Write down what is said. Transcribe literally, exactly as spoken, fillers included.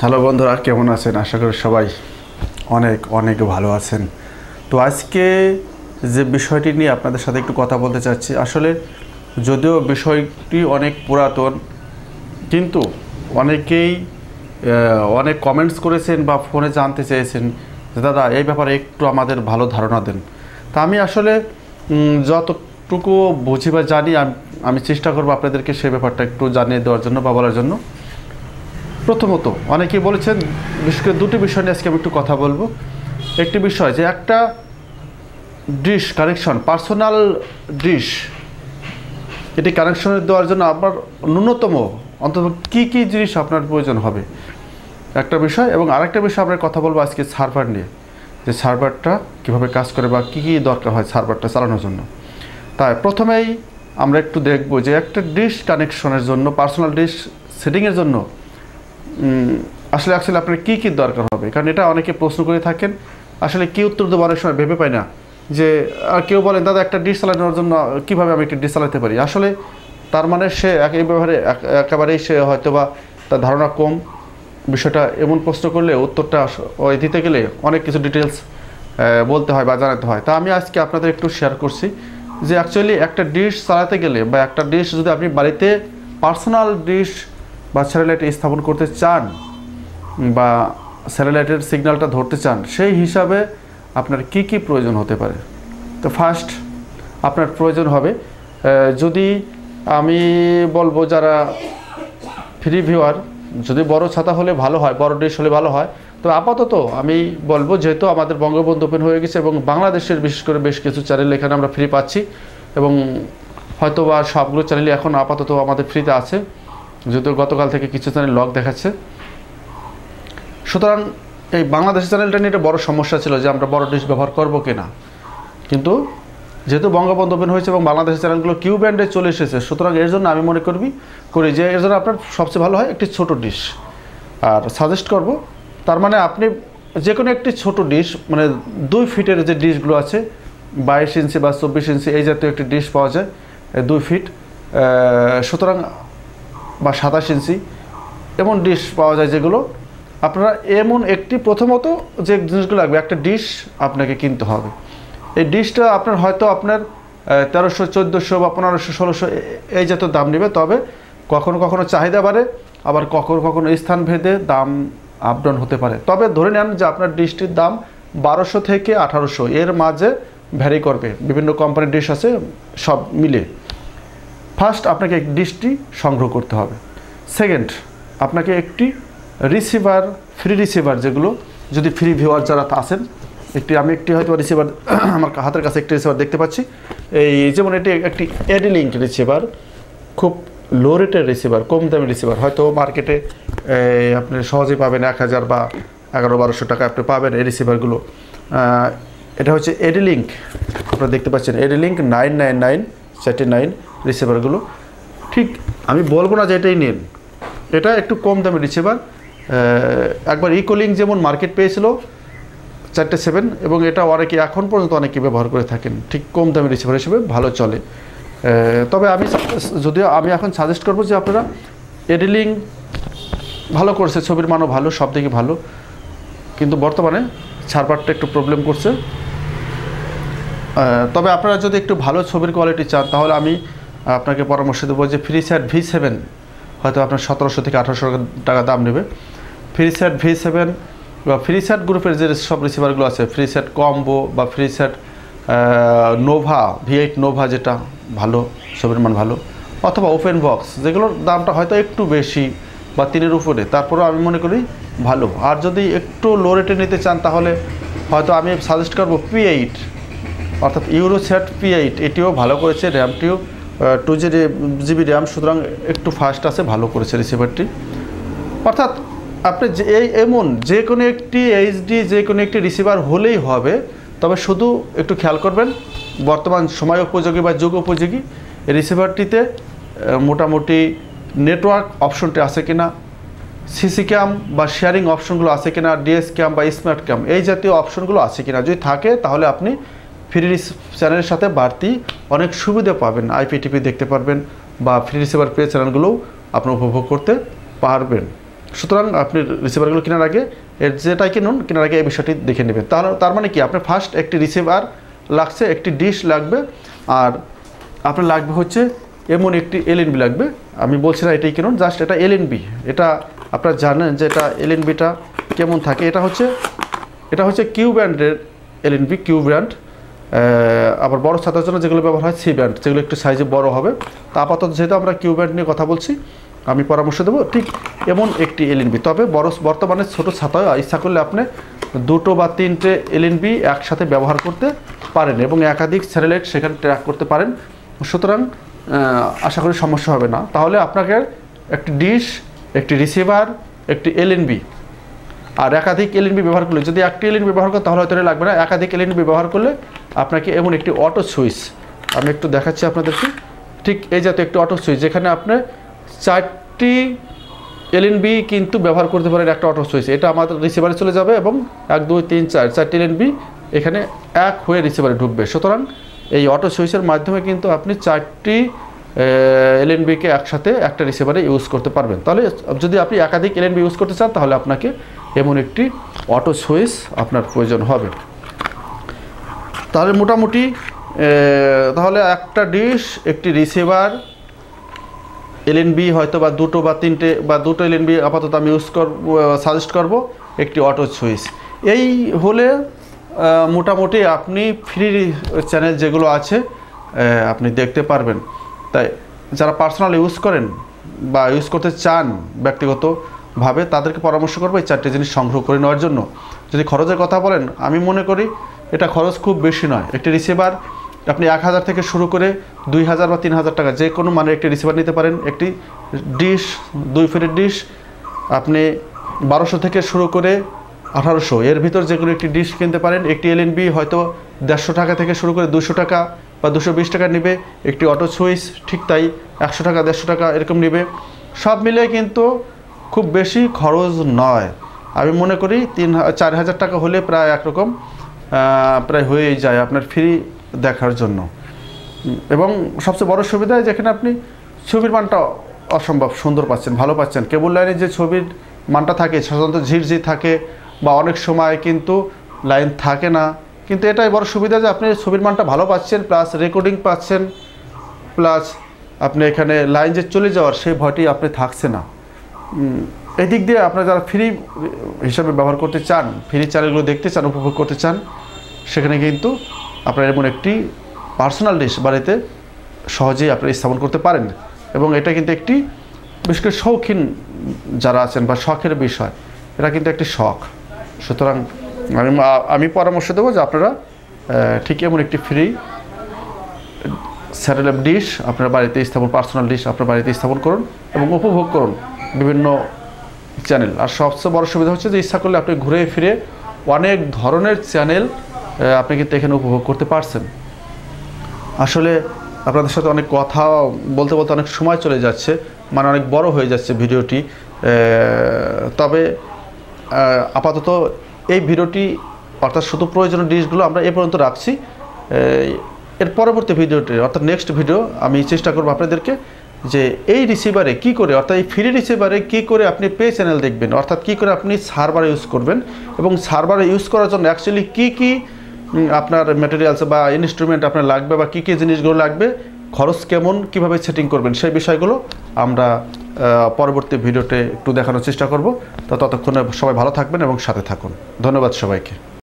Hello বন্ধুরা, কেমন আছেন? আশা করি সবাই অনেক অনেক ভালো আছেন। তো আজকে যে বিষয়টি নিয়ে আপনাদের সাথে একটু কথা বলতে চাচ্ছি, আসলে যদিও বিষয়টি অনেক পুরাতন, কিন্তু অনেকেই অনেক কমেন্টস করেছেন বা ফোনে জানতে চেয়েছেন যে দাদা এই ব্যাপারে একটু আমাদের ভালো ধারণা দেন। তা আমি আসলে যতটুকু বুঝি বা জানি আমি চেষ্টা করবো আপনাদেরকে সেই ব্যাপারটা একটু জানিয়ে দেওয়ার জন্য বা বলার জন্য। প্রথমত, অনেকেই বলেছেন, বিশেষ করে দুটি বিষয় নিয়ে আজকে আমি একটু কথা বলবো। একটি বিষয় যে একটা ডিশ কানেকশন, পার্সোনাল ডিশ, এটি কানেকশন দেওয়ার জন্য আপনার ন্যূনতম অন্তত কী কী জিনিস আপনার প্রয়োজন হবে, একটা বিষয়। এবং আরেকটা বিষয় আমরা কথা বলবো আজকে সার্ভার নিয়ে, যে সার্ভারটা কীভাবে কাজ করে বা কী কী দরকার হয় সার্ভারটা চালানোর জন্য। তাই প্রথমেই আমরা একটু দেখব যে একটা ডিশ কানেকশনের জন্য, পার্সোনাল ডিশ সেটিংয়ের জন্য আসলে অ্যাকচুয়ালি আপনার কী কী দরকার হবে, কারণ এটা অনেকে প্রশ্ন করে থাকেন। আসলে কী উত্তর দেবো অনেক সময় ভেবে পাই না। যে আর কেউ বলেন দাদা একটা ডিশ চালানোর জন্য কীভাবে আমি একটা ডিশ চালাতে পারি, আসলে তার মানে সে এই ব্যাপারে একেবারেই সে হয়তো বা তার ধারণা কম। বিষয়টা এমন প্রশ্ন করলে উত্তরটা ওই দিতে গেলে অনেক কিছু ডিটেলস বলতে হয় বা জানাতে হয়। তা আমি আজকে আপনাদের একটু শেয়ার করছি যে অ্যাকচুয়ালি একটা ডিশ চালাতে গেলে বা একটা ডিশ যদি আপনি বাড়িতে পার্সোনাল ডিশ বা স্যাটেলাইট স্থাপন করতে চান বা স্যাটেলাইটের সিগন্যালটা ধরতে চান, সেই হিসাবে আপনার কি কি প্রয়োজন হতে পারে। তো ফার্স্ট আপনার প্রয়োজন হবে, যদি আমি বলবো যারা ফ্রি ভিউয়ার, যদি বড় ছাতা হলে ভালো হয়, বড় ডিশ হলে ভালো হয়। তো আপাতত আমি বলবো, যেহেতু আমাদের বঙ্গবন্ধু ওপেন হয়ে গেছে এবং বাংলাদেশের বিশেষ করে বেশ কিছু চ্যানেল এখানে আমরা ফ্রি পাচ্ছি, এবং হয়তো বা সবগুলো চ্যানেলই এখন আপাতত আমাদের ফ্রিতে আছে, যদিও গতকাল থেকে কিছু চ্যানেল লক দেখাচ্ছে। সুতরাং এই বাংলাদেশের চ্যানেলটা নিয়ে একটা বড় সমস্যা ছিল যে আমরা বড় ডিশ ব্যবহার করবো কিনা, কিন্তু যেহেতু বঙ্গবন্ধু ওপেন হয়েছে এবং বাংলাদেশের চ্যানেলগুলো কিউ ব্যান্ডে চলে এসেছে, সুতরাং এর জন্য আমি মনে করবি করি যে এর জন্য আপনার সবচেয়ে ভালো হয় একটি ছোট ডিশ। আর সাজেস্ট করব, তার মানে আপনি যে কোনো একটি ছোট ডিশ, মানে দুই ফিটের যে ডিশগুলো আছে, বাইশ ইঞ্চি বা চব্বিশ ইঞ্চি এই জাতীয় একটি ডিশ পাওয়া যায়, দুই ফিট সুতরাং বা সাতাশ ইঞ্চি এমন ডিশ পাওয়া যায়, যেগুলো আপনারা এমন একটি, প্রথমত যে জিনিসগুলো লাগবে, একটা ডিশ আপনাকে কিনতে হবে। এই ডিশটা আপনার হয়তো আপনার তেরোশো চোদ্দোশো বা পনেরোশো ষোলোশো এই জাতীয় দাম নেবে, তবে কখনো কখনো চাহিদা বাড়ে, আবার কখনো কখনো স্থান ভেদে দাম আপ ডাউন হতে পারে। তবে ধরে নেন যে আপনার ডিশটির দাম বারোশো থেকে আঠারোশো এর মাঝে ভ্যারি করবে, বিভিন্ন কোম্পানির ডিশ আছে সব মিলে। ফার্স্ট আপনাকে এই ডিশটি সংগ্রহ করতে হবে। সেকেন্ড, আপনাকে একটি রিসিভার, ফ্রি রিসিভার, যেগুলো যদি ফ্রি ভিউয়ার যারা আছেন, একটি আমি একটি হয়তো রিসিভার আমার হাতের কাছে একটি রিসিভার দেখতে পাচ্ছি, এই যেমন এটি একটি এডিলিঙ্ক রিসিভার, খুব লো রেটের রিসিভার, কম দামি রিসিভার, হয়তো মার্কেটে আপনি সহজেই পাবেন এক হাজার বা এগারো বারোশো টাকা আপনি পাবেন এই রিসিভারগুলো। এটা হচ্ছে এডিলিঙ্ক, আপনারা দেখতে পাচ্ছেন এডিলিঙ্ক নাইন নাইন নাইন চারটি নাইন রিসিভারগুলো। ঠিক আমি বলবো না যে এটাই নিন, এটা একটু কম দামি রিসিভার। একবার ইকোলিঙ্ক যেমন মার্কেট পেয়েছিল চারটে সেভেন, এবং এটা অনেকে এখন পর্যন্ত অনেকে ব্যবহার করে থাকেন, ঠিক কম দামি রিসিভার হিসেবে ভালো চলে। তবে আমি যদিও আমি এখন সাজেস্ট করবো যে আপনারা এডিলিঙ্ক ভালো করছে, ছবির মানও ভালো, সব দিকে ভালো, কিন্তু বর্তমানে সার্ভারটা একটু প্রবলেম করছে। তবে আপনারা যদি একটু ভালো ছবির কোয়ালিটি চান, তাহলে আমি আপনাকে পরামর্শ দেবো যে ফ্রিস্যাট ভি সেভেন, হয়তো আপনার সতেরোশো থেকে আঠারোশো টাকা দাম নেবে। ফ্রিস্যাট ভি সেভেন বা ফ্রিস্যাট গ্রুপের যে সব রিসিভারগুলো আছে, ফ্রিস্যাট কম্বো বা Freesat Nova, V eight Nova, যেটা ভালো, ছবির মান ভালো, অথবা ওপেন বক্স, যেগুলোর দামটা হয়তো একটু বেশি বা তিনের উপরে, তারপরেও আমি মনে করি ভালো। আর যদি একটু লো রেটে নিতে চান, তাহলে হয়তো আমি সাজেস্ট করবো পি এইট, অর্থাৎ ইউরোস্যাট পি এইট, এটিও ভালো করেছে, র্যামটিও টু জি জিবি র্যাম, সুতরাং একটু ফাস্ট আছে, ভালো করেছে রিসিভারটি। অর্থাৎ আপনি যে এই এমন যে কোনো একটি এইচডি যে কোনো একটি রিসিভার হলেই হবে, তবে শুধু একটু খেয়াল করবেন বর্তমান সময় উপযোগী বা যুগ উপযোগী এই রিসিভারটিতে মোটামুটি নেটওয়ার্ক অপশনটি আছে কিনা, সিসি ক্যাম বা শেয়ারিং অপশনগুলো আছে কিনা, ডিএস ক্যাম বা স্মার্ট ক্যাম এই জাতীয় অপশনগুলো আছে কিনা। যদি থাকে তাহলে আপনি ফ্রি চ্যানেলের সাথে বাড়তি অনেক সুবিধা পাবেন, আইপিটিভি দেখতে পারবেন বা ফ্রি রিসিভার পে চ্যানেলগুলোও আপনি উপভোগ করতে পারবেন। সুতরাং আপনি রিসিভারগুলো কেনার আগে এর যেটাই কিনুন কেনার আগে এই বিষয়টি দেখে নেবেন। তাহলে তার মানে কি আপনার ফার্স্ট একটি রিসিভার লাগছে, একটি ডিশ লাগবে, আর আপনার লাগবে হচ্ছে এমন একটি এলএনবি লাগবে। আমি বলছি না এটাই কিনুন, জাস্ট এটা এলএনবি। এটা আপনারা জানেন যে এটা এলএনবিটা কেমন থাকে। এটা হচ্ছে এটা হচ্ছে কিউ ব্র্যান্ডের এলএনবি, কিউ ব্র্যান্ড। আবার বড় ছাতার জন্য যেগুলো ব্যবহার হয় সি ব্র্যান্ড, যেগুলো একটু সাইজে বড় হবে। তা আপাতত যেহেতু আমরা কিউ ব্র্যান্ড নিয়ে কথা বলছি, আমি পরামর্শ দেবো ঠিক এমন একটি এলএনবি। তবে বড় বর্তমানে ছোট ছাতায় ইচ্ছা করলে আপনি দুটো বা তিনটে এলএনবি একসাথে ব্যবহার করতে পারেন এবং একাধিক স্যাটেলাইট সেখানে ট্র্যাক করতে পারেন। সুতরাং আশা করি সমস্যা হবে না। তাহলে আপনাকে একটি ডিশ, একটি রিসিভার, একটি এলএনবি আর একাধিক এলএনবি ব্যবহার করলে, যদি একটি এলএনবি ব্যবহার করেন তাহলে হয়তো লাগবে না, একাধিক এলএনবি ব্যবহার করলে আপনাকে এমন একটি অটো সুইচ, আমি একটু দেখাচ্ছি আপনাদেরকে, ঠিক এই জাতীয় একটি অটো সুইচ যেখানে আপনি চারটি এলএনবি কিন্তু ব্যবহার করতে পারেন একটা অটো সুইচ। এটা আমাদের রিসিভারে চলে যাবে এবং এক দুই তিন চার চারটি এলএনবি এখানে এক হয়ে রিসিভারে ঢুকবে। সুতরাং এই অটো সুইচের মাধ্যমে কিন্তু আপনি চারটি এলএনবিকে একসাথে একটা রিসিভারে ইউজ করতে পারবেন। তাহলে যদি আপনি একাধিক এলএনবি ইউজ করতে চান তাহলে আপনাকে এমন একটি অটো সুইচ আপনার প্রয়োজন হবে। তাহলে মোটামুটি তাহলে একটা ডিশ, একটি রিসিভার, এলএনবি হয়তো বা দুটো বা তিনটে বা দুটো এলএনবি আপাতত আমি ইউজ করব, সাজেস্ট করব, একটি অটো সুইচ। এই হলে মোটামুটি আপনি ফ্রি চ্যানেল যেগুলো আছে আপনি দেখতে পারবেন। তাই যারা পার্সোনাল ইউজ করেন বা ইউজ করতে চান ব্যক্তিগতভাবে তাদেরকে পরামর্শ করবো এই চারটে জিনিস সংগ্রহ করে নেওয়ার জন্য। যদি খরচের কথা বলেন, আমি মনে করি এটা খরচ খুব বেশি নয়। একটি রিসিভার আপনি এক হাজার থেকে শুরু করে দুই হাজার বা তিন হাজার টাকা যে কোনো মানের একটি রিসিভার নিতে পারেন। একটি ডিশ, দুই ফিটের ডিশ আপনি বারোশো থেকে শুরু করে আঠারোশো এর ভিতর যে কোনো একটি ডিশ কিনতে পারেন। একটি এলএনবি হয়তো দেড়শো টাকা থেকে শুরু করে দুশো টাকা বা দুশো বিশ টাকা নেবে। একটি অটো সুইচ ঠিক তাই একশো টাকা দেড়শো টাকা এরকম নেবে। সব মিলে কিন্তু খুব বেশি খরচ নয়। আমি মনে করি তিন চার হাজার টাকা হলে প্রায় একরকম প্রায় হয়েই যায় আপনার ফ্রি দেখার জন্য। এবং সবচেয়ে বড় সুবিধা যেখানে আপনি ছবির মানটা অসম্ভব সুন্দর পাচ্ছেন, ভালো পাচ্ছেন। কেবল লাইনে যে ছবির মানটা থাকে সাধারণত ঝিরঝি থাকে বা অনেক সময় কিন্তু লাইন থাকে না, কিন্তু এটাই বড় সুবিধা যে আপনি ছবির মানটা ভালো পাচ্ছেন, প্লাস রেকর্ডিং পাচ্ছেন, প্লাস আপনি এখানে লাইন যে চলে যাওয়ার সেই ভয়টি আপনি থাকছে না। এই দিক দিয়ে আপনারা যারা ফ্রি হিসাবে ব্যবহার করতে চান, ফ্রি চ্যানেলগুলো দেখতে চান, উপভোগ করতে চান, সেখানে কিন্তু আপনারা এমন একটি পার্সোনাল ডিশ বাড়িতে সহজেই আপনারা স্থাপন করতে পারেন। এবং এটা কিন্তু একটি বিশেষ করে শৌখিন যারা আছেন বা শখের বিষয়, এটা কিন্তু একটি শখ। সুতরাং আমি আমি পরামর্শ দেবো যে আপনারা ঠিক এমন একটি ফ্রি স্যাটেলাইট ডিশ আপনার বাড়িতে স্থাপন, পার্সোনাল ডিশ আপনার বাড়িতে স্থাপন করুন এবং উপভোগ করুন বিভিন্ন চ্যানেল। আর সবচেয়ে বড় সুবিধা হচ্ছে যে ইচ্ছা করলে আপনি ঘুরে ফিরে অনেক ধরনের চ্যানেল আপনি কিন্তু এখানে উপভোগ করতে পারছেন। আসলে আপনাদের সাথে অনেক কথা বলতে বলতে অনেক সময় চলে যাচ্ছে, মানে অনেক বড় হয়ে যাচ্ছে ভিডিওটি। তবে আপাতত এই ভিডিওটি অর্থাৎ শুধু প্রয়োজনীয় ডিশগুলো আমরা এ পর্যন্ত রাখছি। এর পরবর্তী ভিডিওটি অর্থাৎ নেক্সট ভিডিও আমি চেষ্টা করব আপনাদেরকে যে এই রিসিভারে কি করে, অর্থাৎ এই ফ্রি রিসিভারে কি করে আপনি পে চ্যানেল দেখবেন, অর্থাৎ কি করে আপনি সার্ভার ইউজ করবেন এবং সার্ভারে ইউজ করার জন্য অ্যাকচুয়ালি কি কি আপনার ম্যাটেরিয়ালস বা ইনস্ট্রুমেন্ট আপনার লাগবে বা কী কী জিনিসগুলো লাগবে, খরচ কেমন, কিভাবে সেটিং করবেন, সেই বিষয়গুলো আমরা পরবর্তী ভিডিওতে একটু দেখানোর চেষ্টা করব। তো ততক্ষণে সবাই ভালো থাকবেন এবং সাথে থাকুন। ধন্যবাদ সবাইকে।